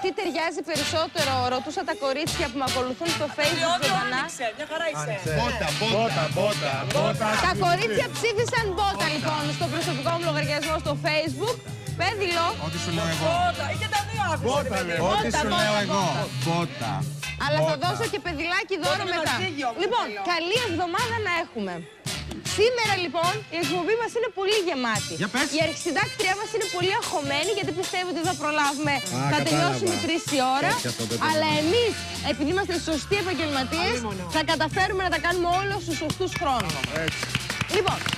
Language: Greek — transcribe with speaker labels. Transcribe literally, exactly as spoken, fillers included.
Speaker 1: τι ταιριάζει περισσότερο, ρωτούσα τα κορίτσια που με ακολουθούν στο Facebook ζωντανά.
Speaker 2: Μπότα, μπότα, μπότα, μπότα.
Speaker 1: Τα κορίτσια ψήφισαν μπότα λοιπόν στο προσωπικό μου λογαριασμό στο Facebook. Πέδιλο.
Speaker 2: Ό,τι σου λέω εγώ.
Speaker 3: Μπότα, ή και τα δύο άφησε.
Speaker 2: Μπότα, λέω. Ό,τι σου λέω εγώ. Μπότα.
Speaker 1: Αλλά θα δώσω και παιδιλάκι δώρο μετά. Λοιπόν, καλή εβδομάδα να έχουμε. Σήμερα λοιπόν η εκπομπή μας είναι πολύ γεμάτη. Η αρχισυντάκτριά μας είναι πολύ αγχωμένη γιατί πιστεύω ότι θα προλάβουμε. Α, θα τελειώσουμε τρεις η ώρα. Αλλά εμείς, επειδή είμαστε σωστοί επαγγελματίες, θα καταφέρουμε να τα κάνουμε όλα στους σωστούς χρόνους. Λοιπόν,